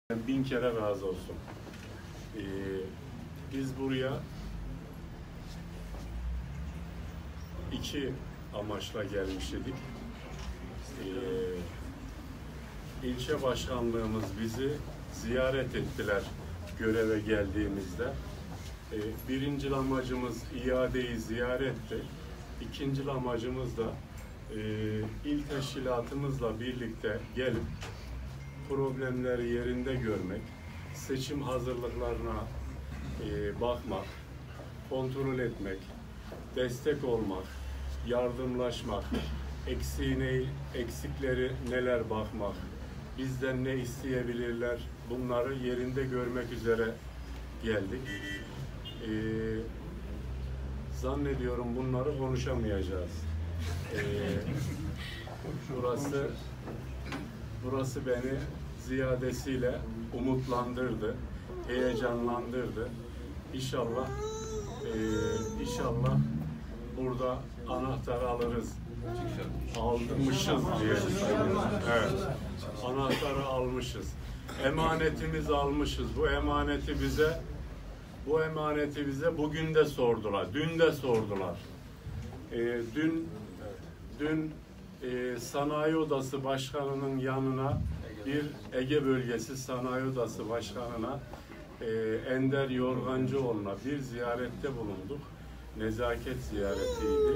Bin kere razı olsun. Biz buraya iki amaçla gelmiş idik. İlçe başkanlığımız bizi ziyaret ettiler göreve geldiğimizde. Birinci amacımız iadeyi ziyaretti. İkinci amacımız da il teşkilatımızla birlikte gelip problemleri yerinde görmek, seçim hazırlıklarına bakmak, kontrol etmek, destek olmak, yardımlaşmak, eksikleri neler bakmak, bizden ne isteyebilirler, bunları yerinde görmek üzere geldik. Zannediyorum bunları konuşamayacağız. Burası beni ziyadesiyle umutlandırdı, heyecanlandırdı. İnşallah burada anahtarı alırız. Almışız diye. Evet. Anahtarı almışız. Emanetimizi almışız. Bu emaneti bize bugün de sordular. Dün de sordular. Dün Sanayi Odası Başkanı'nın yanına bir Ege Bölgesi Sanayi Odası Başkanı'na Ender Yorgancıoğlu'na bir ziyarette bulunduk. Nezaket ziyaretiydi.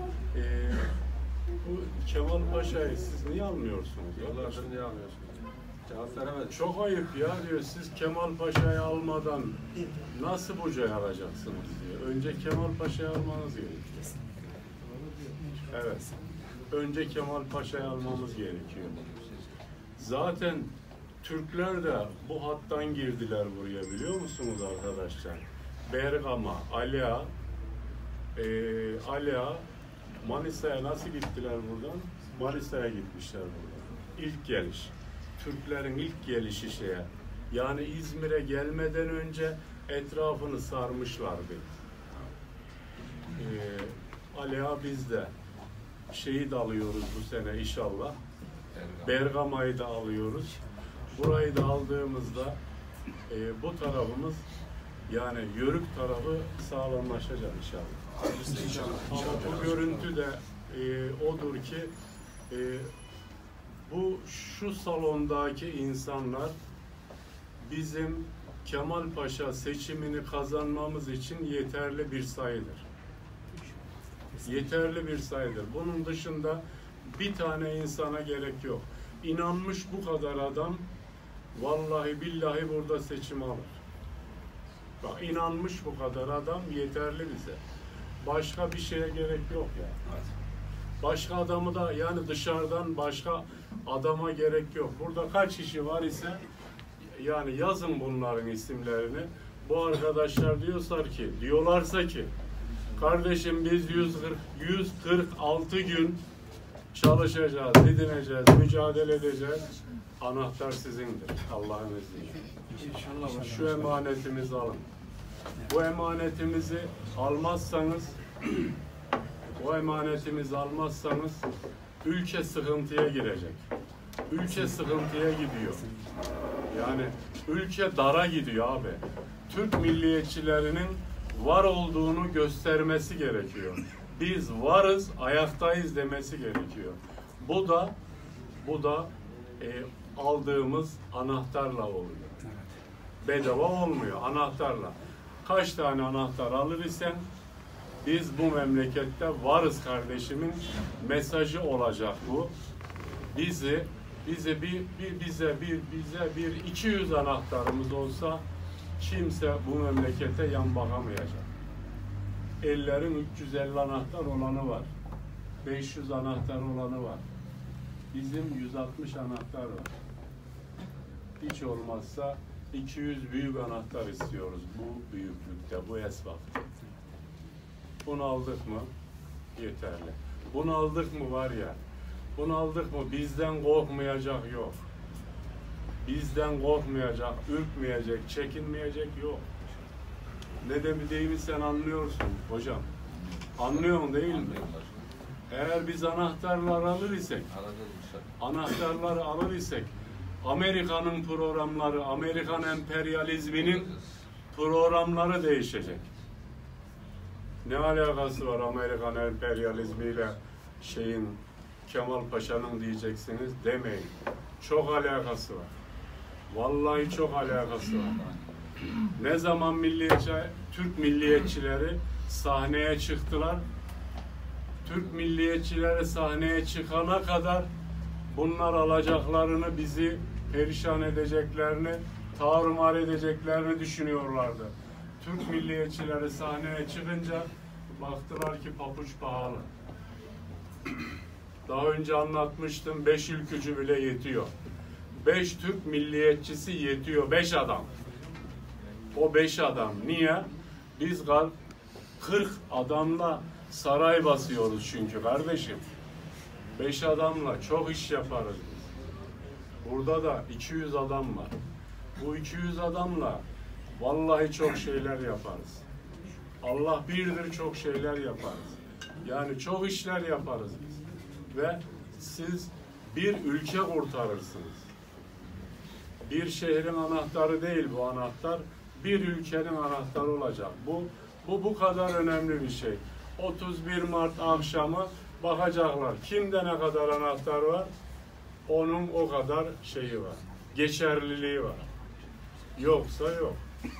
Bu Kemal Paşa'yı siz niye almıyorsunuz? Yıllardır niye almıyorsunuz? Cevap veremedim. Çok ayıp ya diyor. Siz Kemal Paşa'yı almadan nasıl Buca'yı alacaksınız diyor. Önce Kemal Paşa'yı almanız gerekiyor. Evet. Önce Kemal Paşa'yı almamız gerekiyor. Zaten Türkler de bu hattan girdiler buraya, biliyor musunuz arkadaşlar? Bergama, Aliağa, Manisa'ya nasıl gittiler buradan? Manisa'ya gitmişler buradan. İlk geliş. Türklerin ilk gelişi şeye. Yani İzmir'e gelmeden önce etrafını sarmışlardı. Aliağa bizde. Şeyi de alıyoruz bu sene inşallah. Bergama'yı da alıyoruz. Burayı da aldığımızda bu tarafımız, yani Yörük tarafı sağlamlaşacak inşallah. Ama bu görüntü de odur ki şu salondaki insanlar bizim Kemal Paşa seçimini kazanmamız için yeterli bir sayıdır. Yeterli bir sayıdır. Bunun dışında bir tane insana gerek yok. İnanmış bu kadar adam vallahi billahi burada seçim alır. Bak, inanmış bu kadar adam yeterli bize. Başka bir şeye gerek yok yani. Başka adamı da, yani dışarıdan başka adama gerek yok. Burada kaç kişi var ise yani yazın bunların isimlerini. Bu arkadaşlar diyorlarsa ki kardeşim biz 146 gün çalışacağız, didineceğiz, mücadele edeceğiz. Anahtar sizindir Allah'ın izniyle. İnşallah. Şu emanetimizi alın. Bu emanetimizi almazsanız ülke sıkıntıya girecek. Ülke sıkıntıya gidiyor. Yani ülke dara gidiyor abi. Türk milliyetçilerinin var olduğunu göstermesi gerekiyor. Biz varız, ayaktayız demesi gerekiyor. Bu da aldığımız anahtarla oluyor. Bedava olmuyor, anahtarla. Kaç tane anahtar alır isen biz bu memlekette varız kardeşimin mesajı olacak bu. Bize 200 anahtarımız olsa kimse bu memlekete yan bakamayacak. Ellerin 350 anahtar olanı var. 500 anahtar olanı var. Bizim 160 anahtar var. Hiç olmazsa 200 büyük anahtar istiyoruz bu büyüklükte, bu esbafta. Bunu aldık mı? Yeterli. Bunu aldık mı var ya, bunu aldık mı bizden korkmayacak yok. Bizden korkmayacak, ürkmeyecek, çekinmeyecek yok. Ne demediğimi sen anlıyorsun hocam. Anlıyorsun değil mi? Eğer biz anahtarları alır isek Amerika'nın programları, Amerikan emperyalizminin programları değişecek. Ne alakası var Amerikan emperyalizmiyle Kemal Paşa'nın diyeceksiniz, demeyin. Çok alakası var. Vallahi çok alakası var. Ne zaman Türk milliyetçileri sahneye çıktılar? Türk milliyetçileri sahneye çıkana kadar bunlar alacaklarını, bizi perişan edeceklerini, tarumar edeceklerini düşünüyorlardı. Türk milliyetçileri sahneye çıkınca baktılar ki papuç pahalı. Daha önce anlatmıştım, 5 ülkücü bile yetiyor. 5 Türk milliyetçisi yetiyor, 5 adam. O 5 adam. Niye? Biz 40 adamla saray basıyoruz çünkü kardeşim. 5 adamla çok iş yaparız biz. Burada da 200 adam var. Bu 200 adamla vallahi çok şeyler yaparız. Allah birdir, çok şeyler yaparız. Yani çok işler yaparız biz. Ve siz bir ülke kurtarırsınız. Bir şehrin anahtarı değil bu anahtar. Bir ülkenin anahtarı olacak. Bu kadar önemli bir şey. 31 Mart akşamı bakacaklar. Kimde ne kadar anahtar var? Onun o kadar şeyi var. Geçerliliği var. Yoksa yok.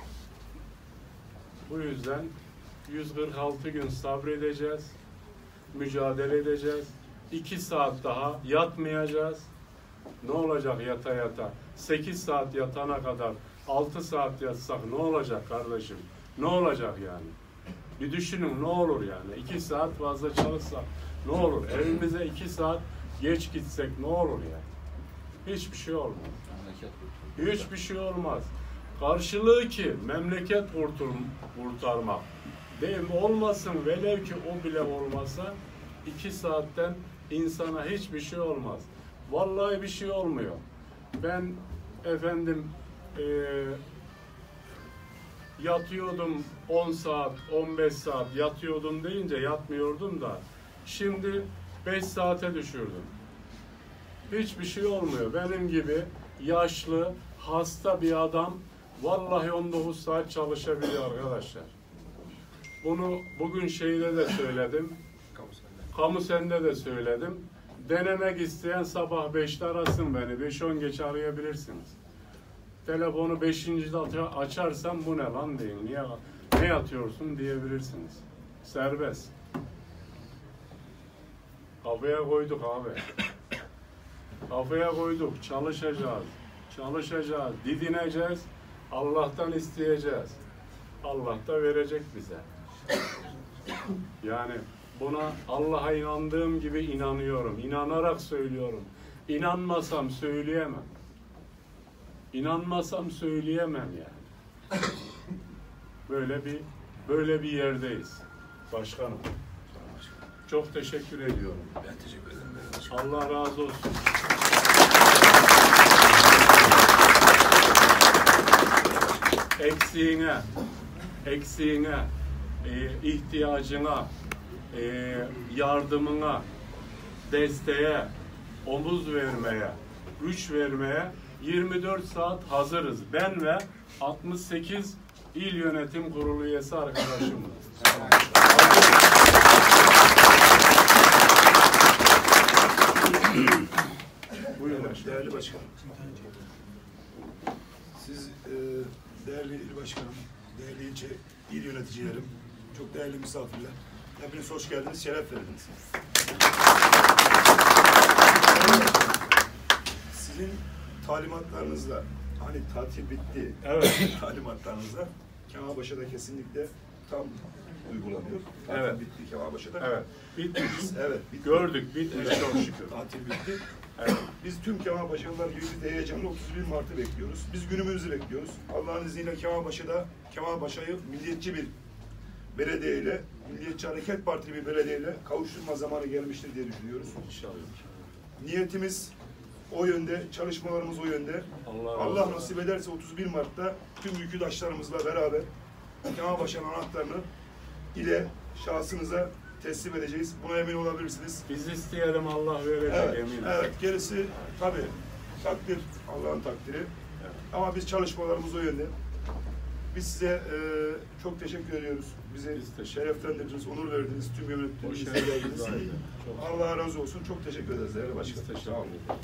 Bu yüzden 146 gün sabredeceğiz. Mücadele edeceğiz. 2 saat daha yatmayacağız. Ne olacak yata yata? 8 saat yatana kadar 6 saat yatsak ne olacak kardeşim? Ne olacak yani? Bir düşünün ne olur yani? 2 saat fazla çalışsak ne olur? Evimize 2 saat geç gitsek ne olur yani? Hiçbir şey olmaz. Hiçbir şey olmaz. Karşılığı ki memleket kurtarmak. Değil mi? Olmasın, velev ki o bile olmasa 2 saatten insana hiçbir şey olmaz. Vallahi bir şey olmuyor. Ben yatıyordum 10 saat, 15 saat yatıyordum deyince yatmıyordum da şimdi 5 saate düşürdüm. Hiçbir şey olmuyor. Benim gibi yaşlı, hasta bir adam vallahi 19 saat çalışabiliyor arkadaşlar. Bunu bugün şeyde de söyledim. Kamu Sen'de de söyledim. Denemek isteyen sabah 5'te arasın beni. 5-10 geç arayabilirsiniz. Telefonu 5.'de açarsam bu ne lan deyin. Ne yatıyorsun diyebilirsiniz. Serbest. Kafaya koyduk abi. Kafaya koyduk. Çalışacağız. Çalışacağız. Didineceğiz. Allah'tan isteyeceğiz. Allah da verecek bize. Yani buna Allah'a inandığım gibi inanıyorum. İnanarak söylüyorum. İnanmasam söyleyemem. İnanmasam söyleyemem yani. Böyle bir yerdeyiz. Başkanım. Çok teşekkür ediyorum. Ben teşekkür ederim. Allah razı olsun. Eksiğine, ihtiyacına, yardımına, desteğe, omuz vermeye, güç vermeye 24 saat hazırız. Ben ve 68 İl Yönetim Kurulu üyesi arkadaşımla. Buyurun değerli başkanım. Siz değerli il başkanım, değerli ilçe il yöneticilerim, çok değerli misafirler. Hepiniz hoş geldiniz, şeref verdiniz. Sizin talimatlarınızla, hani tatil bitti, evet. Talimatlarınızla Kemalpaşa'da kesinlikle tam uygulanıyor. Tatil evet. bitti Kemalpaşa'da. Evet. Bitmiş. Evet. Bitti. Gördük, bitmiş evet. çok şükür. Tatil bitti. Evet. Biz tüm Kemalpaşalılar gibi bir heyecanla 31 Mart'ı bekliyoruz. Biz günümüzü bekliyoruz. Allah'ın izniyle Kemalpaşa'yı milliyetçi bir belediyeyle, Milliyetçi Hareket Partili bir belediyeyle kavuşturma zamanı gelmiştir diye düşünüyoruz. İnşallah. Niyetimiz o yönde, çalışmalarımız o yönde. Allah nasip ederse 31 Mart'ta tüm ülküdaşlarımızla beraber Kemalpaşa'nın anahtarını ile şahsınıza teslim edeceğiz. Buna emin olabilirsiniz. Biz isteyelim, Allah verecek, Evet, eminim. evet. Gerisi tabii takdir, Allah'ın takdiri. Ama biz çalışmalarımız o yönde. Biz size çok teşekkür ediyoruz. Bize şereflendirdiniz, onur verdiniz, tüm yönettiğiniz. Allah razı olsun. Çok teşekkür ederiz değerli başkanım. Sağ olun.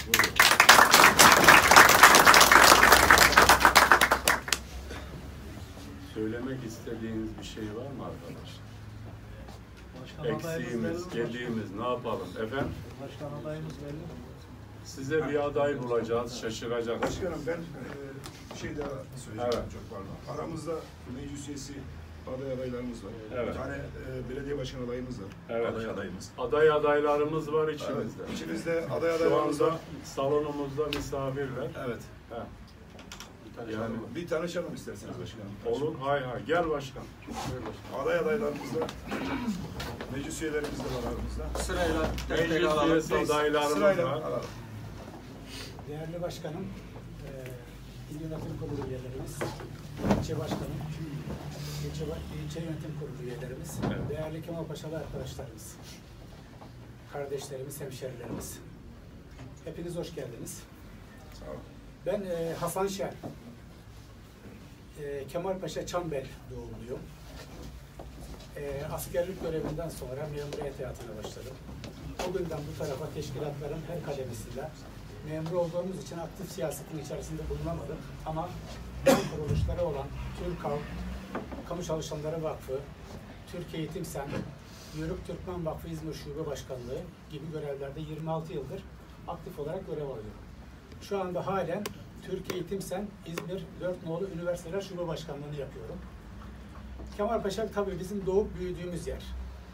Söylemek istediğiniz bir şey var mı arkadaşlar? Başkan Eksiğimiz, gediğimiz ne yapalım efendim? Başkan adayımız belli mi? Size bir aday bulacağız, şaşıracak. Başkanım ben bir şey daha söyleyeceğim. Evet. Çok pardon. Aramızda meclis üyesi adaylarımız var. Evet. Bir tane belediye başkan adayımız var. Evet. Adayımız. Aday adaylarımız var içimizde. Evet. İçimizde aday Şu adaylarımız anda var. salonumuzda misafirler. Evet. He. Yani bir tanışalım isterseniz başkanım. Olur, hay hay. Gel başkan. Aday adaylarımız var. Meclis üyelerimiz de var aramızda. Sırayla Meclis üyesi adaylarımız Sırayla var. alalım. Değerli başkanım, İl Yönetim Kurulu üyelerimiz, ilçe başkanım, ilçe yönetim kurulu üyelerimiz, Evet. değerli Kemalpaşalı arkadaşlarımız, kardeşlerimiz, hemşerilerimiz. Hepiniz hoş geldiniz. Sağ olun. Ben Hasan Şen, Kemalpaşa Çambel doğumluyum. Askerlik görevinden sonra memuriyet hayatına başladım. O günden bu tarafa teşkilatların her kademesiyle memur olduğumuz için aktif siyasetin içerisinde bulunamadım. Ama kuruluşları olan TÜRKAV, Kamu Çalışanları Vakfı, Türk Eğitim Sen, Yörük Türkmen Vakfı İzmir Şube Başkanlığı gibi görevlerde 26 yıldır aktif olarak görev alıyorum. Şu anda halen Türk Eğitim Sen İzmir 4 nolu üniversiteler şube başkanlığını yapıyorum. Kemalpaşa tabii bizim doğup büyüdüğümüz yer.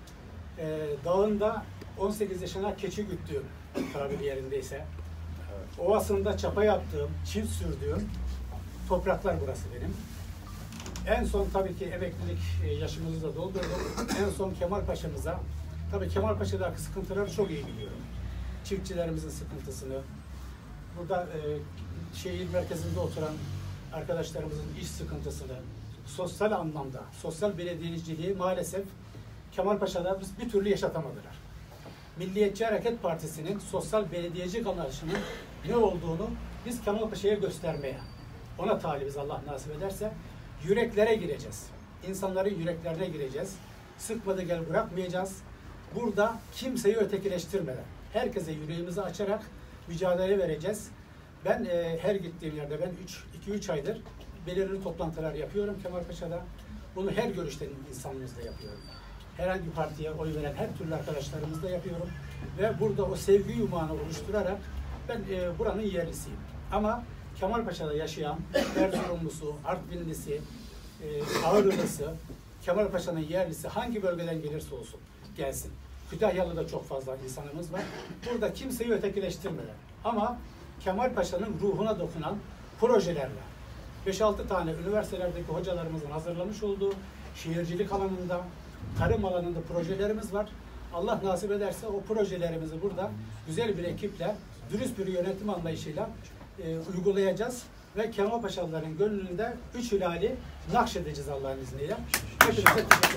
Dağında 18 yaşına keçi güttüğüm tabiri yerindeyse, ovasında çapa yaptığım, çift sürdüğüm topraklar burası benim. En son tabii ki emeklilik yaşımızı da doldurdum. En son Kemalpaşa'mıza, tabii Kemalpaşa'daki sıkıntıları çok iyi biliyorum. Çiftçilerimizin sıkıntısını, burada şehir merkezinde oturan arkadaşlarımızın iş sıkıntısını, sosyal anlamda, sosyal belediyeciliği maalesef Kemalpaşa'da bir türlü yaşatamadılar. Milliyetçi Hareket Partisi'nin sosyal belediyecilik anlayışının ne olduğunu biz Kemalpaşa'ya göstermeye, ona talibiz Allah nasip ederse, yüreklere gireceğiz. İnsanların yüreklerine gireceğiz. Sıkmadı gel bırakmayacağız. Burada kimseyi ötekileştirmeden, herkese yüreğimizi açarak mücadele vereceğiz. Ben her gittiğim yerde, ben 2-3 aydır belirli toplantılar yapıyorum Kemalpaşa'da. Bunu her görüşten insanımızla yapıyorum. Herhangi bir partiye oy veren her türlü arkadaşlarımızla yapıyorum. Ve burada o sevgi yumağını oluşturarak ben buranın yerlisiyim. Ama Kemalpaşa'da yaşayan Erzurumlusu, Artvinlisi, Ağrılısı, Kemalpaşa'nın yerlisi hangi bölgeden gelirse olsun gelsin. Kütahyalı da çok fazla insanımız var. Burada kimseyi ötekileştirmeden ama Kemalpaşa'nın ruhuna dokunan projelerle 5-6 tane üniversitelerdeki hocalarımızın hazırlamış olduğu şehircilik alanında, tarım alanında projelerimiz var. Allah nasip ederse o projelerimizi burada güzel bir ekiple, dürüst bir yönetim anlayışıyla uygulayacağız ve Kemalpaşalıların gönlünde 3 hilali nakşedeceğiz Allah'ın izniyle. Hepinize teşekkür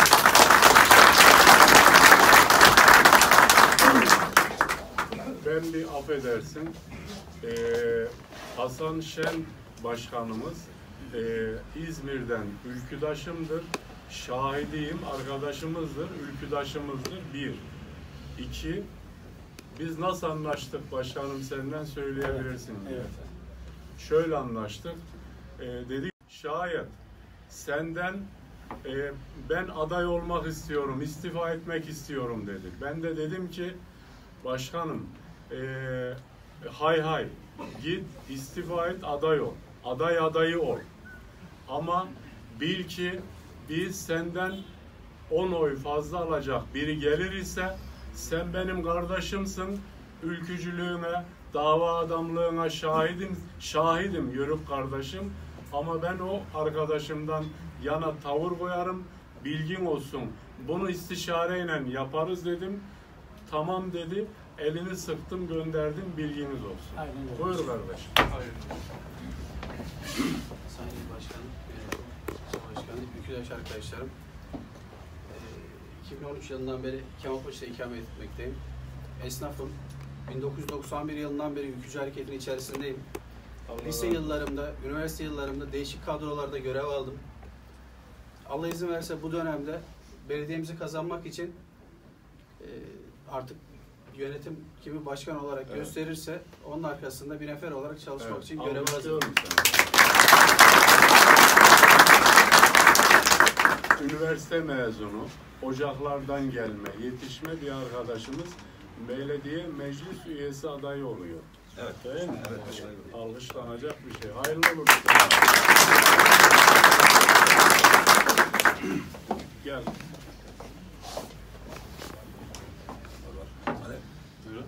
ederim. Ben bir affedersin. Hasan Şen Başkanımız İzmir'den ülküdaşımdır. Şahidiyim, arkadaşımızdır, ülküdaşımızdır. 1. 2. Biz nasıl anlaştık başkanım senden söyleyebilirsin diye. Evet. Şöyle anlaştık. Dedik şayet senden ben aday olmak istiyorum, istifa etmek istiyorum dedik. Ben de dedim ki başkanım hay hay git istifa et aday ol. Adayı ol. Ama bil ki biz senden 10 oy fazla alacak biri gelir ise sen benim kardeşimsin, ülkücülüğüne, dava adamlığına şahidim yörük kardeşim. Ama ben o arkadaşımdan yana tavır koyarım, bilgin olsun. Bunu istişareyle yaparız dedim. Tamam dedi, elini sıktım gönderdim, bilginiz olsun. Aynen öyle. Buyur kardeşim. Sayın Başkanım, Başkanım, ülküdaş arkadaşlarım. 2013 yılından beri Kemalpaşa'da ikamet etmekteyim. Esnafım. 1991 yılından beri Ülkücü Hareketi'nin içerisindeyim. Allah Lise razı yıllarımda, üniversite yıllarımda değişik kadrolarda görev aldım. Allah izin verirse bu dönemde belediyemizi kazanmak için artık yönetim kimi başkan olarak gösterirse onun arkasında bir nefer olarak çalışmak için görev hazırım. Üniversite mezunu, ocaklardan gelme, yetişme bir arkadaşımız belediye meclis üyesi adayı oluyor. Evet. Değil mi? Evet başkanım. Alkışlanacak bir şey. Hayırlı olsun. Gel. Hadi. Buyurun.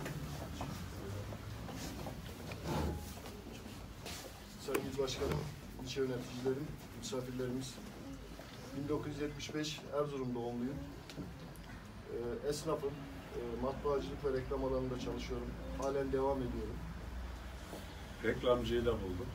Sayın İl Başkanım, ilçe yöneticilerim, misafirlerimiz, 1975 Erzurum doğumluyum. Esnafım, matbaacılık ve reklam alanında çalışıyorum. Halen devam ediyorum. Reklamcıyı da bulduk.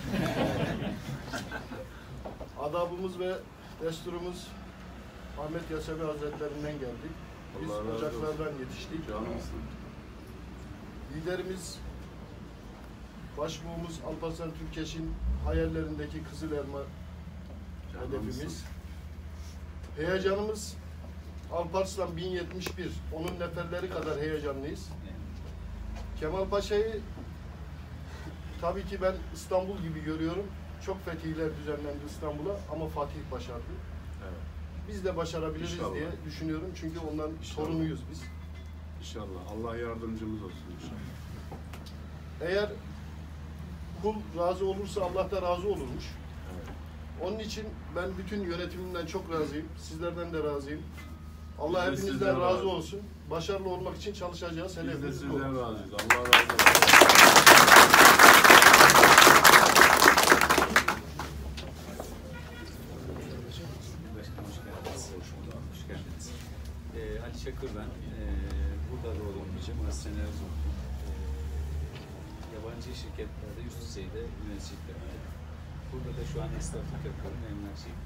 Adabımız ve desturumuz Ahmet Yasevi Hazretlerinden geldik. Biz Allah razı olsun. ocaklardan yetiştik. Canımsın. Liderimiz, başbuğumuz Alparslan Türkeş'in hayallerindeki Kızıl Elma hedefimiz. Heyecanımız Alparslan 1071. Onun neferleri kadar heyecanlıyız. Kemal Paşa'yı tabii ki ben İstanbul gibi görüyorum. Çok fetihler düzenlendi İstanbul'a ama Fatih başardı. Evet. Biz de başarabiliriz İnşallah. diye düşünüyorum. Çünkü ondan İnşallah. sorumluyuz biz. İnşallah. Allah yardımcımız olsun inşallah. Eğer kul razı olursa Allah da razı olurmuş. Evet. Onun için ben bütün yönetimimden çok razıyım. Sizlerden de razıyım. Allah Biz de hepinizden sizden razı razıyız. olsun. Başarılı olmak için çalışacağız. Hele Biz de hepiniz sizden olun. razıyız. Allah razı olsun. Başkanım hoş geldiniz. Hoş geldiniz. Ali Çakır ben. Burada doğdum büyüdüm. Aslen Erzurum'da. Yabancı şirketlerde üst düzeyde yöneticilikler var. Burada da şu an esnaflık yapıyorum, emlakçıyım.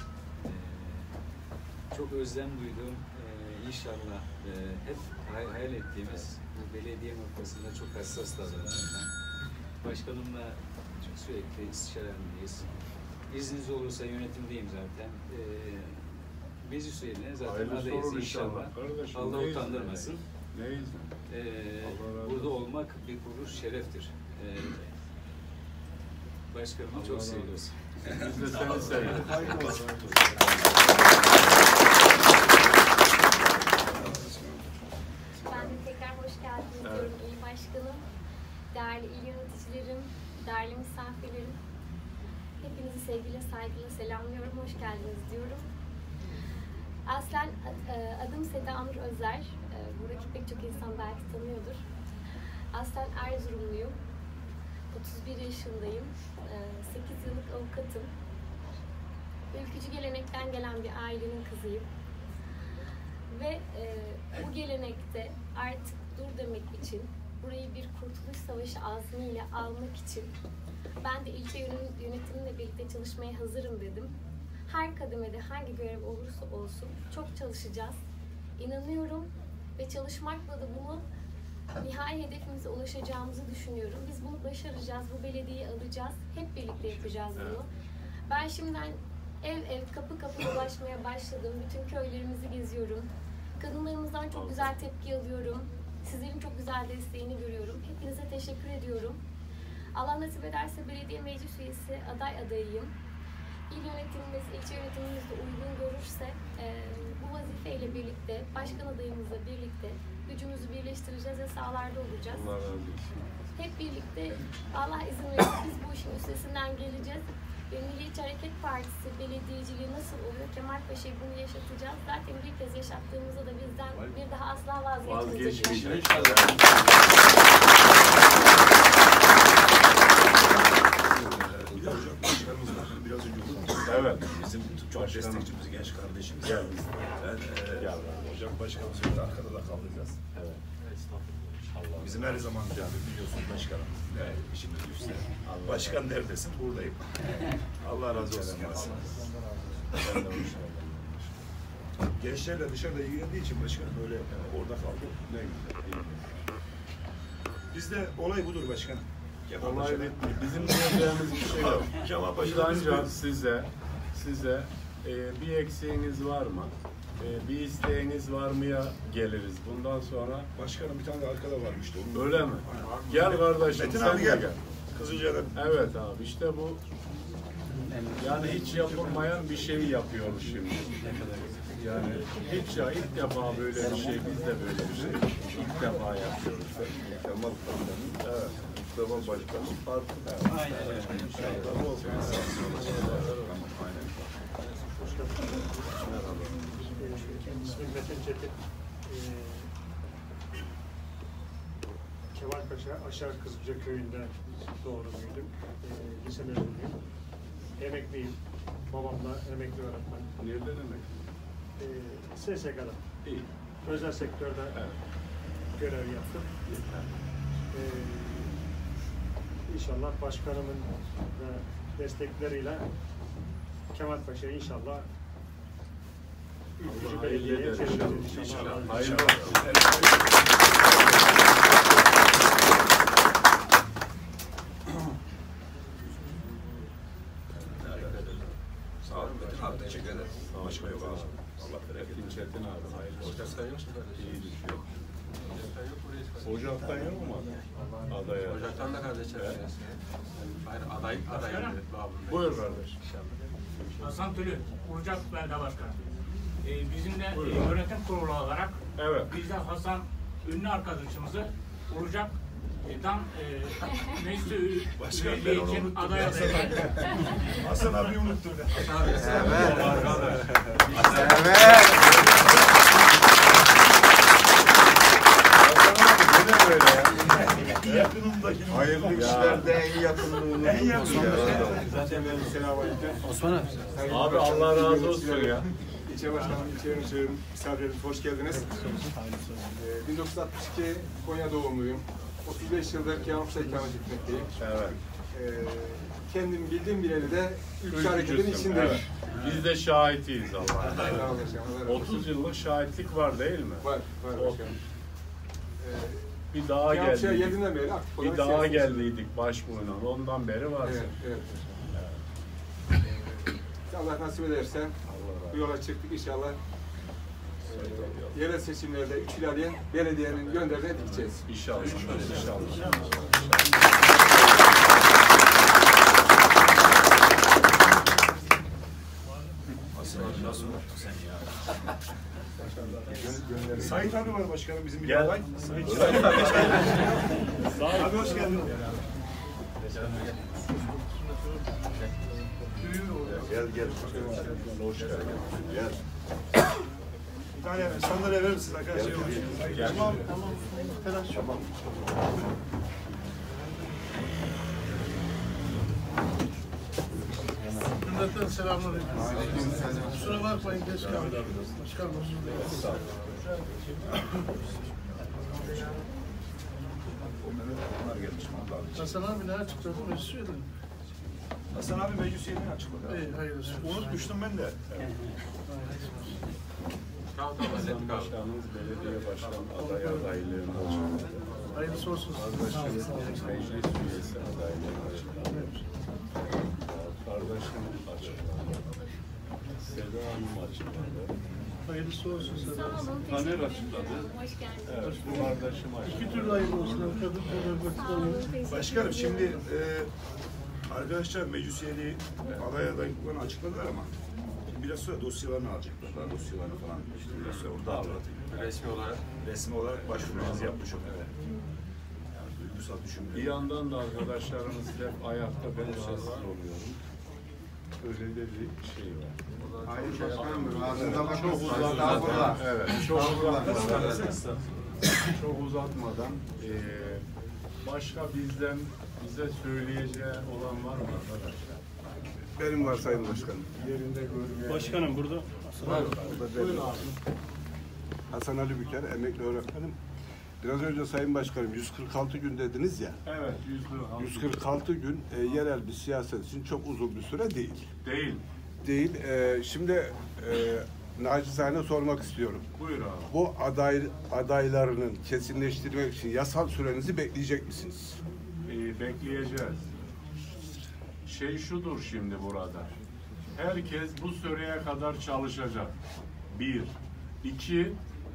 Çok özlem duyduğum, inşallah hep hayal ettiğimiz bu belediye noktasında çok hassas davranıyorum. Başkanımla sürekli istişarelindeyiz. İzniniz olursa yönetimdeyim zaten. Meclis üyelerine zaten Hayırlısı adayız olur inşallah. Kardeşim, Allah neyiz utandırmasın. yani? Neyiz? Allah razı Burada olsun. olmak bir gurur, şereftir. Başkanımı Allah çok razı seviyoruz. Biz de seni seviyoruz. Allah razı olsun. Ben de tekrar hoş geldiniz diyorum il başkanım, değerli il yöneticilerim, değerli misafirlerim. Hepinizi sevgiyle, saygıyla selamlıyorum, hoş geldiniz diyorum. Aslen adım Seda Nur Özer, buradaki pek çok insan belki tanıyordur. Aslen Erzurumluyum, 31 yaşındayım, 8 yıllık avukatım. Ülkücü gelenekten gelen bir ailenin kızıyım. Ve bu gelenekte artık dur demek için, burayı bir kurtuluş savaşı azmiyle almak için ben de ilçe yönetimle birlikte çalışmaya hazırım dedim. Her kademede hangi görev olursa olsun çok çalışacağız. İnanıyorum ve çalışmakla da bunu nihai hedefimize ulaşacağımızı düşünüyorum. Biz bunu başaracağız, bu belediyeyi alacağız. Hep birlikte yapacağız bunu. Ben şimdiden ev ev, kapı kapı dolaşmaya başladım. Bütün köylerimizi geziyorum. Kadınlarımızdan çok güzel tepki alıyorum. Sizlerin çok güzel desteğini görüyorum. Hepinize teşekkür ediyorum. Allah nasip ederse belediye meclis üyesi adayıyım. İl yönetimimiz, ilçe yönetimimiz de uygun görürse bu vazifeyle birlikte, başkan adayımızla birlikte gücümüzü birleştireceğiz ve sahalarda olacağız. Allah razı olsun. Hep birlikte Allah izin verirse biz bu işin üstesinden geleceğiz. Ve Milliyetçi Hareket Partisi belediyeciliği nasıl oluyor? Kemal Paşa'yı bunu yaşatacağız. Zaten bir kez yaşattığımızda da bizden bir daha asla vazgeçmeyecek. Bir de hocam başkanımız var. Biraz önce unuttum. Evet. Bizim çok destekçimiz, genç kardeşimiz. Gel. Ben, Gel. hocam başkanımız söyledi, arkada da kalacağız. Evet. Bizim her zaman yani biliyorsun başkanım. Yani işimiz üstte. Başkan neredesin? Buradayım. Allah razı olsun. Gençlerle dışarıda ilgilendiği için başkanım böyle orada kaldı. Ne güzel. Bizde olay budur başkanım. Olay bitti. Bizim diyeceğimiz bir şey yok. Biz ancak size bir eksiğiniz var mı? Bir isteğiniz var mıya geliriz. Bundan sonra Başkanım bir tane de arkada varmıştı. öyle mi? Gel kardeşim, Metin sen abi de gel. gel. Kızılca'da. Evet abi, işte bu yani hiç yapılmayan bir şey yapıyoruz şimdi. Yani hiç ya ilk defa böyle bir şey, biz de böyle bir şey ilk defa yapıyoruz. Kemal Başkanım. Evet. Mustafa Başkanım. İsmim Metin Çetin. Kemalpaşa Aşağı Kızılca köyünde doğru büyüdüm. Lise mezunuyum. Emekliyim. Babamla emekli öğretmen. Nereden emekli? SSK'da. İyi. Özel sektörde görev yaptım. İnşallah başkanımın destekleriyle Kemalpaşa'yı inşallah ülkücü belediyeye çevireceğiz inşallah. Hayırlı Sağ olun Metin abi. Teşekkür ederim. Başka yok abi. Allah bereket Metin Çetin abi, hayırlı olsun. Ocaktan yok mu kardeşim? İyi düşüyor. Ocaktan yok mu reis? Ocaktan yok mu adaya? Ocaktan da kardeşim. Hayır aday babında. Buyur kardeş. Hasan Tülü, Urcak Belediye Başkanı. Bizimle Buyurun. yönetim kurulu olarak Evet. biz de Hasan ünlü arkadaşımızı Urcak'dan meclise üyeliği için aday adayı. Hasan abi unuttum. Yakınımdaki. Hayırlı işlerde en yakınlığını En yakın. Osman abi. Abi Allah razı olsun ya. İlçe Başkanım, ilçe yöneticilerim, misafirlerimiz hoş geldiniz. 1962 Konya doğumluyum. 35 yıldır Kemalpaşa ikamet etmekteyim. Evet. Kendim bildiğim bileli de ülke hareketinin içindeyim. Evet. Biz de şahitiyiz Allah'a. Sağ olun başkanım. 30 yıllık şahitlik var değil mi? Var başkanım. Bir daha Kemalpaşa'ya geldiydik. geldiğinden beri aktif olarak Bir daha siyaset- geldiydik başbuğuna. Ondan beri var. Evet, evet. Allah nasip ederse bu yola çıktık inşallah. Yerel seçimlerde 3 ilaliye belediyenin gönderine dikeceğiz. İnşallah. İnşallah. Sait abi var başkanım bizim bir Gel. aday. Abi hoş geldin. Gel. Hoş geldin. Gel. Bir tane sandalye verir misiniz arkadaşlar? Gel. Tamam. Tamam. Cümleten selamünaleyküm. Kusura bakmayın geç kaldım. Başkanım özür dilerim. Hasan abi ne açıkladı mı söyledin? Hasan abi meclis üyeliğini açıkladı. İyi hayırlısı. Unutmuştum ben de. Hasan Başkanımız belediye başkan aday adaylığını açıkladı. Hayırlısı olsun. Kardeşimiz meclis üyesi adaylığını açıkladı. Kardeşim açıkladı. Seda Hanım açıkladı. Hayırlısı olsun sana. Sağ olun, Taner teşekkür ederim. açıkladı. Hoş geldiniz. Evet, bu kardeşim İki açıkladı. türlü hayırlı olsun. Kadın kadar vakit alıyor. Başkanım şimdi arkadaşlar meclis üyeliği aday adaylıklarını açıkladılar ama şimdi biraz sonra dosyalarını alacaklar. Dosyalarını falan işte biraz sonra orada anlatayım. Resmi olarak başvurumuzu yapmış olduk. Yani duygusal düşünmeler. Bir yandan da arkadaşlarımız hep ayakta, ben rahatsız oluyorum. Öyle de bir şey var. Çok uzatmadan, evet, çok uzatmadan başka bize söyleyeceği olan var mı arkadaşlar? Benim var Sayın Başkanım. Yerinde görmeyen. Başkanım burada. Buyurun abi. Hasan Ali Büker, emekli öğretmenim. Biraz önce Sayın Başkanım 146 gün dediniz ya. Evet, 146 gün yerel bir siyaset için çok uzun bir süre değil. Değil. Değil. Şimdi naçizane sormak istiyorum. Buyur abi. Bu adaylarının kesinleştirmek için yasal sürenizi bekleyecek misiniz? Bekleyeceğiz. Şey şudur şimdi burada. Herkes bu süreye kadar çalışacak. Bir. İki,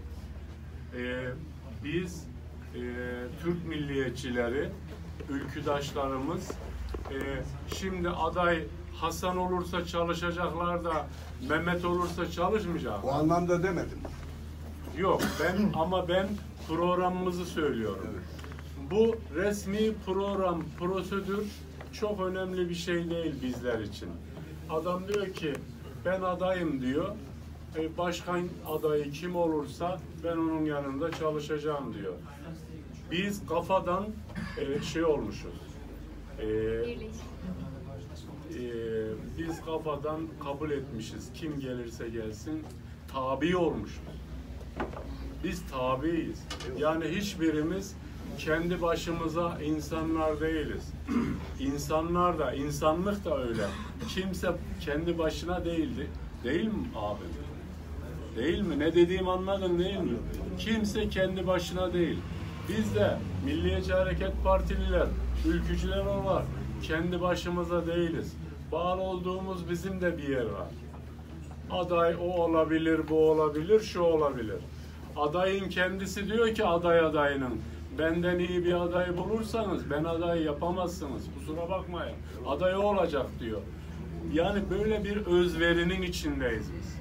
biz Türk milliyetçileri, ülküdaşlarımız şimdi aday Hasan olursa çalışacaklar da Mehmet olursa çalışmayacak. O anlamda demedim. Yok, ben programımızı söylüyorum. Evet. Bu resmi program, prosedür çok önemli bir şey değil bizler için. Adam diyor ki ben adayım diyor. Başkan adayı kim olursa ben onun yanında çalışacağım diyor. Biz kafadan şey olmuşuz. Biz kafadan kabul etmişiz. Kim gelirse gelsin tabi olmuşuz. Biz tabiiz. Yani hiçbirimiz kendi başımıza insanlar değiliz. İnsanlar da, insanlık da öyle. Kimse kendi başına değildi. Değil mi abi? Değil mi? Ne dediğimi anladın değil mi? Kimse kendi başına değil. Biz de Milliyetçi Hareket Partililer, ülkücüler olarak kendi başımıza değiliz. Bağlı olduğumuz bizim de bir yer var. Aday o olabilir, bu olabilir, şu olabilir. Adayın kendisi diyor ki adayının benden iyi bir aday bulursanız ben aday yapamazsınız. Kusura bakmayın. Aday o olacak diyor. Yani böyle bir özverinin içindeyiz biz.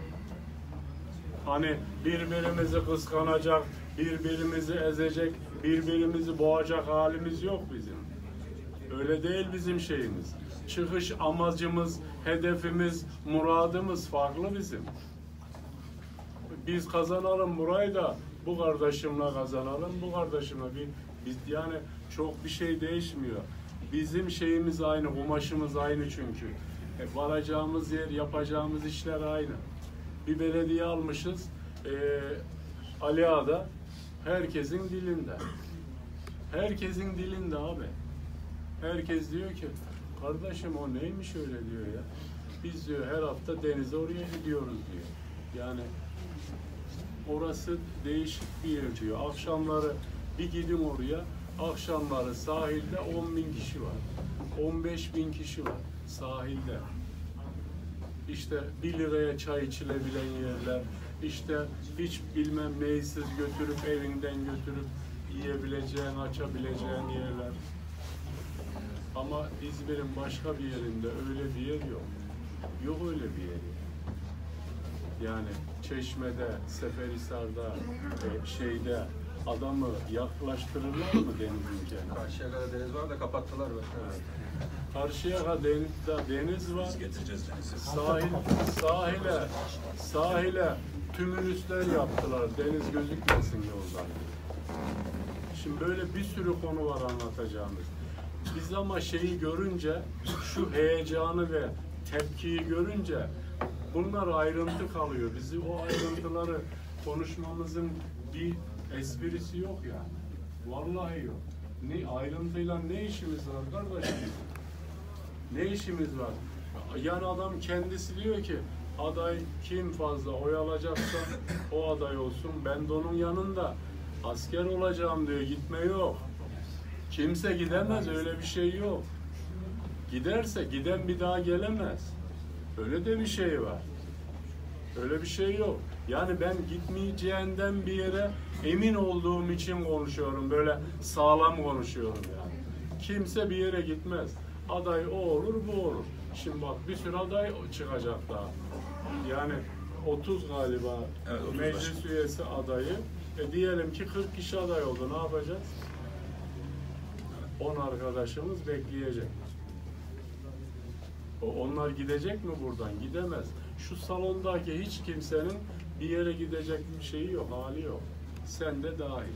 Hani birbirimizi kıskanacak, birbirimizi ezecek, birbirimizi boğacak halimiz yok bizim. Öyle değil bizim şeyimiz. Çıkış amacımız, hedefimiz, muradımız farklı bizim. Biz kazanalım burayı da bu kardeşimle kazanalım, bu kardeşimle. Biz yani çok bir şey değişmiyor. Bizim şeyimiz aynı, kumaşımız aynı çünkü. Varacağımız yer, yapacağımız işler aynı. Bir belediye almışız, Ali Ağa'da herkesin dilinde. Herkesin dilinde abi. Herkes diyor ki, kardeşim o neymiş öyle diyor ya. Biz diyor her hafta denize oraya gidiyoruz diyor. Yani orası değişik bir yer diyor. Akşamları bir gidin oraya, akşamları sahilde 10.000 kişi var. 15.000 kişi var sahilde. İşte 1 liraya çay içilebilen yerler, işte hiç bilmem neysiz götürüp evinden götürüp yiyebileceğin, açabileceğin yerler. Ama İzmir'in başka bir yerinde öyle bir yer yok. Yok öyle bir yer. Yani Çeşme'de, Seferihisar'da, şeyde adamı yaklaştırırlar mı denizin kenarına? Karşıyaka'da deniz var da kapattılar. Evet. Karşıyaka'da deniz var. Sahile tümülüsler yaptılar. Deniz gözükmesin yoldan. Şimdi böyle bir sürü konu var anlatacağımız. Biz ama şeyi görünce, şu heyecanı ve tepkiyi görünce bunlar ayrıntı kalıyor. Bizi o ayrıntıları konuşmamızın bir esprisi yok yani. Vallahi yok. Ne ayrıntıyla ne işimiz var kardeşim? Ne işimiz var? Yani adam kendisi diyor ki aday kim fazla oy alacaksa o aday olsun. Ben de onun yanında asker olacağım diyor. Gitme yok. Kimse gidemez. Öyle bir şey yok. Giderse giden bir daha gelemez. Öyle de bir şey var. Öyle bir şey yok. Yani ben gitmeyeceğinden bir yere emin olduğum için konuşuyorum. Böyle sağlam konuşuyorum yani. Kimse bir yere gitmez. Aday o olur, bu olur. Şimdi bak bir sürü aday çıkacak daha. Yani 30 galiba evet, 30 meclis üyesi adayı. Diyelim ki 40 kişi aday oldu. Ne yapacağız? 10 arkadaşımız bekleyecek. Onlar gidecek mi buradan? Gidemez. Şu salondaki hiç kimsenin bir yere gidecek bir şeyi yok, hali yok. Sen de dahil.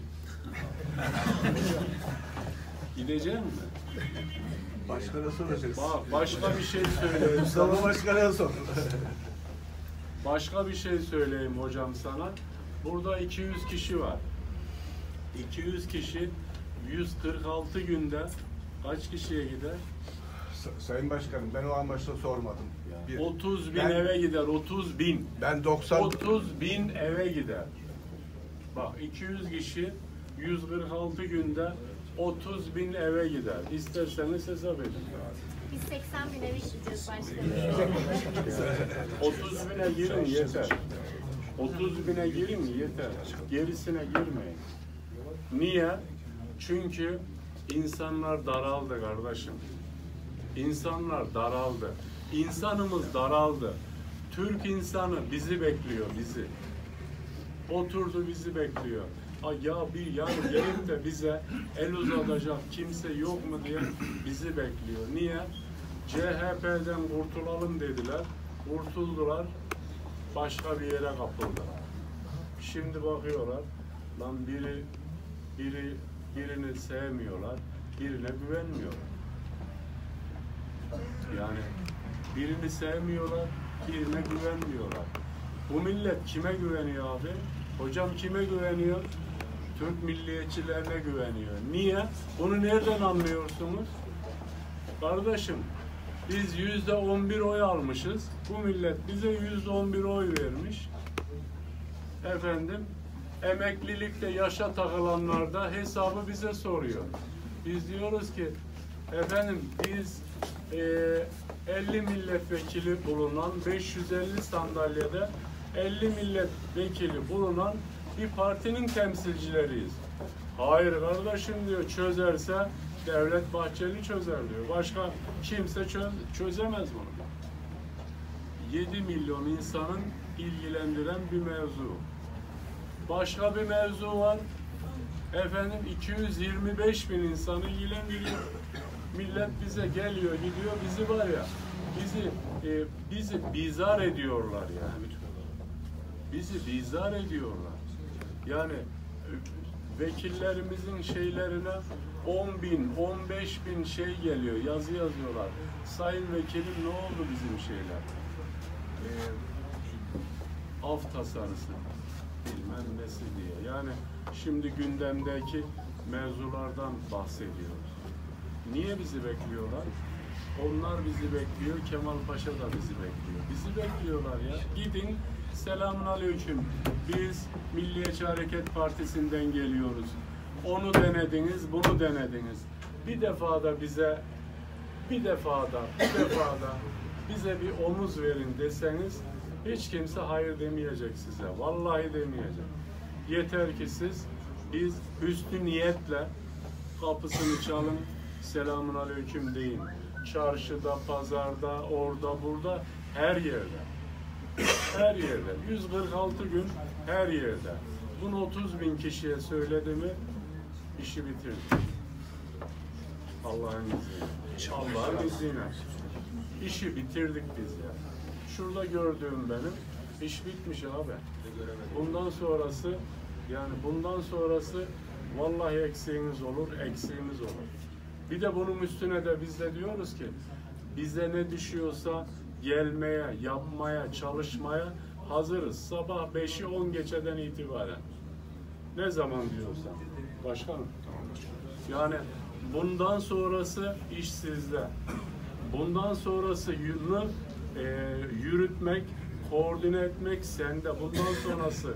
Gidecek mi? Başkana soracağız. Bak, başka bir şey söyleyeyim. Mustafa Başkan'a sor. Başka bir şey söyleyeyim hocam sana. Burada 200 kişi var. 200 kişi 146 günde kaç kişiye gider? Sayın Başkanım, ben o amaçla sormadım. 30 bin eve gider, 30 bin. Ben 30 bin eve gider. Bak 200 kişi 146 günde 30 bin eve gider. İsterseniz hesap edin. Biz 80 bin eve gideceğiz başkanım. 30 bine girin yeter. 30 bine girin yeter. Gerisine girmeyin. Niye? Çünkü insanlar daraldı kardeşim. İnsanlar daraldı. İnsanımız daraldı. Türk insanı bizi bekliyor, bizi. Oturdu bizi bekliyor. Ya bir yani gelip de bize el uzatacak kimse yok mu diye bizi bekliyor. Niye? CHP'den kurtulalım dediler. Kurtuldular. Başka bir yere kapıldılar. Şimdi bakıyorlar. Lan birini sevmiyorlar. Birine güvenmiyorlar. Yani birini sevmiyorlar, birine güvenmiyorlar. Bu millet kime güveniyor abi? Hocam kime güveniyor? Türk milliyetçilerine güveniyor. Niye? Bunu nereden anlıyorsunuz? Kardeşim, biz %11 oy almışız. Bu millet bize %11 oy vermiş. Efendim, emeklilikte yaşa takılanlar da hesabı bize soruyor. Biz diyoruz ki, efendim biz 50 milletvekili bulunan 550 sandalyede 50 milletvekili bulunan bir partinin temsilcileriyiz. Hayır kardeşim diyor, çözerse Devlet Bahçeli çözer diyor. Başka kimse çözemez bunu. 7 milyon insanın ilgilendiren bir mevzu. Başka bir mevzu var. Efendim 225 bin insanı ilgilendiriyor. Millet bize geliyor, gidiyor, bizi var ya, bizi bizar ediyorlar yani. Bizi bizar ediyorlar. Yani vekillerimizin şeylerine 10 bin, 15 bin şey geliyor, yazı yazıyorlar. Sayın vekilim ne oldu bizim şeyler? Af tasarısı, bilmem nesi diye. Yani şimdi gündemdeki mevzulardan bahsediyoruz. Niye bizi bekliyorlar? Onlar bizi bekliyor, Kemal Paşa da bizi bekliyor. Bizi bekliyorlar ya. Gidin, selamünaleyküm. Biz Milliyetçi Hareket Partisi'nden geliyoruz. Onu denediniz, bunu denediniz. Bir defa da bize bir omuz verin deseniz hiç kimse hayır demeyecek size. Vallahi demeyecek. Yeter ki biz hüsnü niyetle kapısını çalın, selamünaleyküm deyin. Çarşıda, pazarda, orada, burada, her yerde. Her yerde. 146 gün her yerde. Bunu 30 bin kişiye söyledi mi işi bitirdi. Allah'ın izniyle. Allah'ın izniyle. İşi bitirdik biz ya. Şurada gördüğüm benim. İş bitmiş abi. Bundan sonrası vallahi eksiğimiz olur. Bir de bunun üstüne de biz de diyoruz ki bize ne düşüyorsa gelmeye, yapmaya, çalışmaya hazırız. Sabah 5'i 10 geçeden itibaren. Ne zaman diyorsan. Başkanım. Yani bundan sonrası iş sizde. Bundan sonrası yürütmek, koordine etmek sende. Bundan sonrası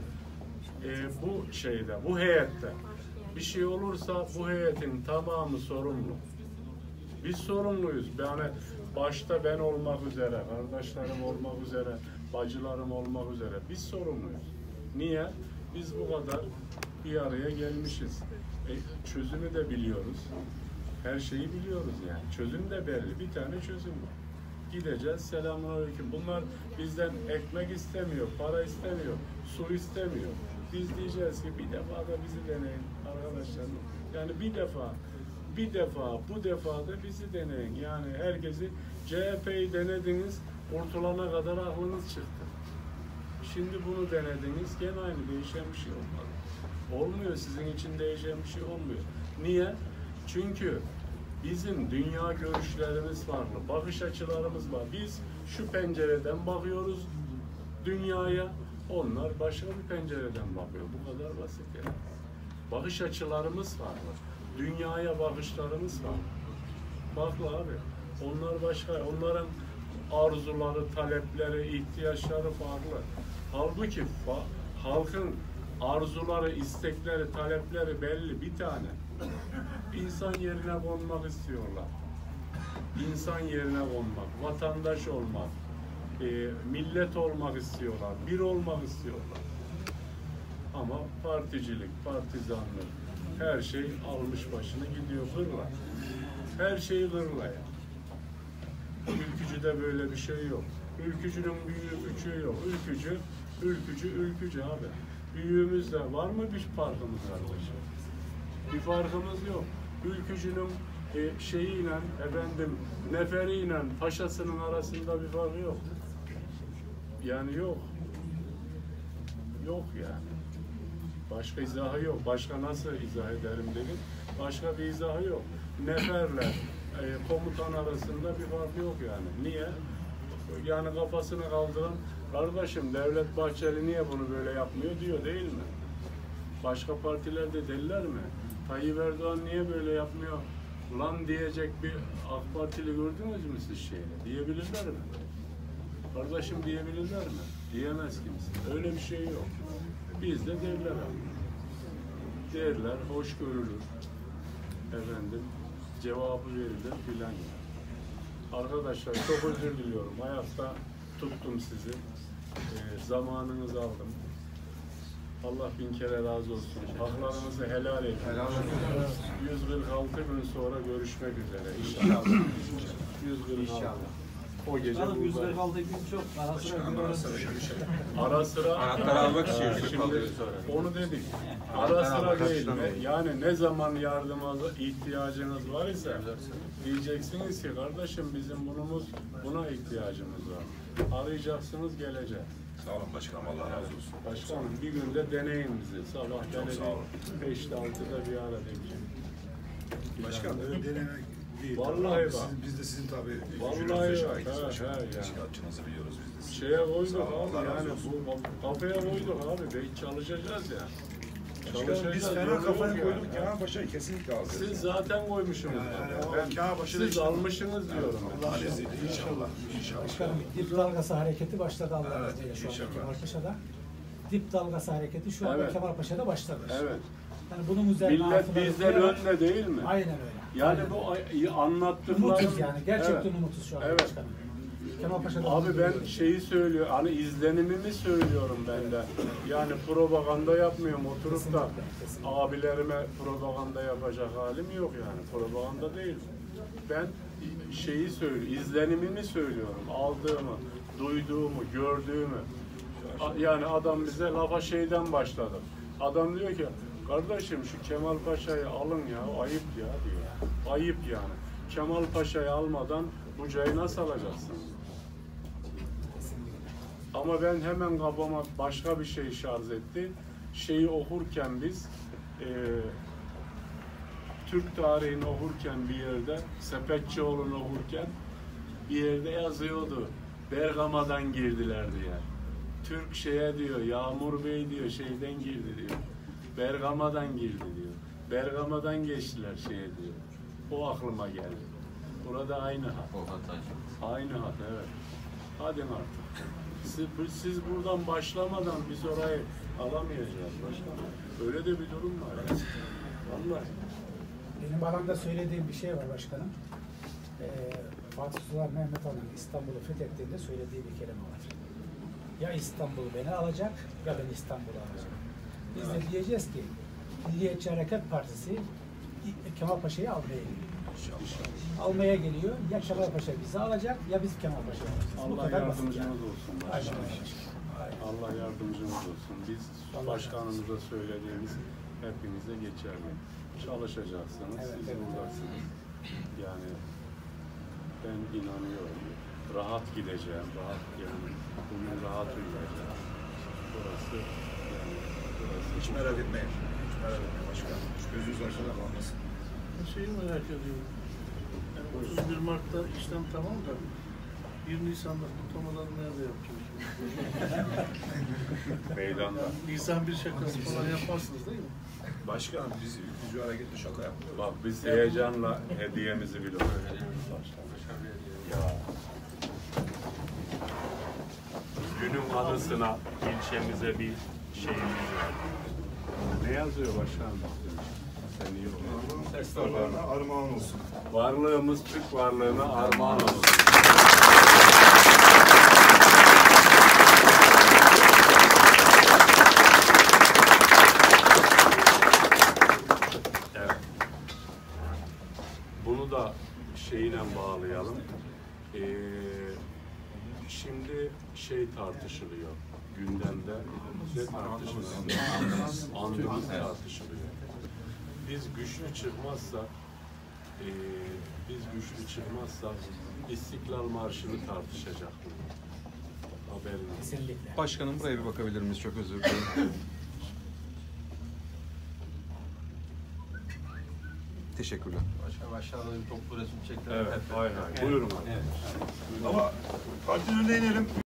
bu heyette. Bir şey olursa bu heyetin tamamı sorumlu. Biz sorumluyuz. Yani başta ben olmak üzere, kardeşlerim olmak üzere, bacılarım olmak üzere biz sorumluyuz. Niye? Biz bu kadar bir araya gelmişiz. Çözümü de biliyoruz. Her şeyi biliyoruz yani. Çözüm de belli. Bir tane çözüm var. Gideceğiz, selamünaleyküm. Bunlar bizden ekmek istemiyor, para istemiyor, su istemiyor. Biz diyeceğiz ki bir defa da bizi deneyin arkadaşlar. Yani bu defa da bizi deneyin. Yani herkesi CHP'yi denediniz, kurtulana kadar aklınız çıktı. Şimdi bunu denediniz, gene aynı, değişen bir şey olmadı. Olmuyor, sizin için değişen bir şey olmuyor. Niye? Çünkü bizim dünya görüşlerimiz farklı, bakış açılarımız var. Biz şu pencereden bakıyoruz dünyaya, onlar başka bir pencereden bakıyor. Bu kadar basit yani. Bakış açılarımız farklı. Dünyaya bakışlarımız farklı. Bakla abi. Onlar başka. Onların arzuları, talepleri, ihtiyaçları farklı. Halbuki halkın arzuları, istekleri, talepleri belli. Bir tane. İnsan yerine konmak istiyorlar. İnsan yerine konmak, vatandaş olmak, millet olmak istiyorlar, bir olmak istiyorlar. Ama particilik, partizanlık, her şey almış başını gidiyor gırla. Her şey gırla ya. Ülkücüde böyle bir şey yok. Ülkücünün büyüğü küçüğü yok. Ülkücü abi. Büyüğümüzde var mı bir farkımız kardeşim? Bir farkımız yok. Ülkücünün şeyiyle, neferiyle, paşasının arasında bir fark yok. Yani yok. Yok yani. Başka izahı yok. Başka nasıl izah ederim dedim. Başka bir izahı yok. Neferle komutan arasında bir fark yok yani. Niye? Yani kafasını kaldıran, kardeşim Devlet Bahçeli niye bunu böyle yapmıyor diyor değil mi? Başka partilerde deliler mi? Tayyip Erdoğan niye böyle yapmıyor lan diyecek bir AK Partili gördünüz mü siz şeyle? Diyebilirler mi? Kardeşim diyebilirler mi? Diyemez kimse. Öyle bir şey yok. Biz de derler abi. Derler, hoş görülür. Cevabı verilir filan yani. Arkadaşlar çok özür diliyorum. Hayatta tuttum sizi. Zamanınızı aldım. Allah bin kere razı olsun. Haklarınızı helal edin. 146 gün sonra görüşmek üzere inşallah. 146. O gece buradayız. 146 gün çok. Ara sıra anahtar almak için şimdi onu dedik. Ara sıra değil. Yani ne zaman yardıma ihtiyacınız var ise diyeceksiniz ki kardeşim bizim buna ihtiyacımız var. Arayacaksınız, gelecek. Sağ olun başkanım, Allah razı olsun. Başkanım bir günde deneyin bizi. Sabah deneyin. 5'te 6'da bir ara deneyin. Başkanım denemek değil. Vallahi bak. Biz de sizin tabii vallahi şahidiz başkanım. Yani. Şikayetçinizi biliyoruz biz de. Şeye koyduk abi yani bu kafaya koyduk abi. Çalışacağız ya. Başkanım biz fena kafaya koyduk. Kemal Paşa'yı kesinlikle alacağız. Siz zaten koymuşsunuz. Siz almışsınız diyorum. Allah'ın izniyle inşallah. Başkanım dip dalgası hareketi başladı Allah'ın izniyle şu anda Kemal Paşa'da. Dip dalgası hareketi şu anda Kemal Paşa'da başladı. Evet. Yani bunun üzerine millet bizden önde değil mi? Aynen öyle. Yani bu anlattıklarım... Umutuz yani. Gerçekten umutuz şu anda başkanım. Kemal Paşa'da abi ben şeyi söylüyorum, hani izlenimimi söylüyorum ben de. Yani propaganda yapmıyorum, oturup da abilerime propaganda yapacak halim yok yani. Propaganda değil. Ben şeyi söylüyorum, izlenimimi söylüyorum. Aldığımı, duyduğumu, gördüğümü. Yani adam bize lafa şeyden başladı. Adam diyor ki, kardeşim şu Kemal Paşa'yı alın ya, ayıp ya diyor. Ayıp yani. Kemal Paşa'yı almadan Buca'yı nasıl alacaksın? Ama ben hemen kafama başka bir şey şarj etti. Şeyi okurken biz, Türk tarihini okurken bir yerde, Sepetçioğlu'nu okurken bir yerde yazıyordu. Bergama'dan girdiler diye. Türk şeye diyor, Yağmur Bey diyor, şeyden girdi diyor. Bergama'dan girdi diyor. Bergama'dan geçtiler şeye diyor. O aklıma geldi. Burada aynı hat. Aynı hat, evet. Hadi artık. Siz buradan başlamadan biz orayı alamayacağız başkanım. Öyle de bir durum var. Yani. Vallahi. Benim alanda söylediğim bir şey var başkanım. Fatih Sultan Mehmet Han İstanbul'u fethettiğinde söylediği bir kelime var. Ya İstanbul beni alacak ya ben İstanbul'u alacağım. Biz de diyeceğiz ki Milliyetçi Hareket Partisi Kemal Paşa'yı almaya geliyor. Almaya geliyor. Ya Kemal Paşa bizi alacak ya biz Kemal Paşa'yı alacağız. Allah yardımcımız olsun. Allah yardımcımız olsun. Biz başkanımıza söylediğimiz hepinize geçerli. Çalışacaksınız. Siz buradasınız. Yani ben inanıyorum. Rahat gideceğim. Rahat yani. Bugün rahat uyuyacağım. Burası yani. Hiç merak etmeyin. Hiç merak etmeyin başkanım. Hiç gözünüz arkada kalmasın. Şeyi merak ediyorum. Yani 31 Mart'ta işlem tamam da 1 Nisan'da kutlamaları nerede yapacağız? Meydanda. Yani Nisan bir şakası falan yaparsınız değil mi? Başkanım biz ülkücü hareketli şaka yapıyoruz. Bak biz heyecanla hediyemizi bile öğrenelim. Ya. Günün anısına ilçemize bir şeyimiz var. Ne yazıyor başkanım? Sen iyi ol. Varlığına armağan olsun. Varlığımız Türk varlığına armağan olsun. Evet. Bunu da şeyine bağlayalım. Şimdi şey tartışılıyor gündemde. Ne tartışılıyor? Andımız tartışılıyor. Biz güçlü çıkmazsak İstiklal Marşı'nı tartışacak mı? Haberiniz. Kesinlikle. Başkanım buraya bir bakabilir miyiz? Çok özür dilerim. Teşekkürler. Başkanım aşağıda bir toplu resim çektiler. Evet, hay hay. Buyurun abi. Ama partinin önüne inelim.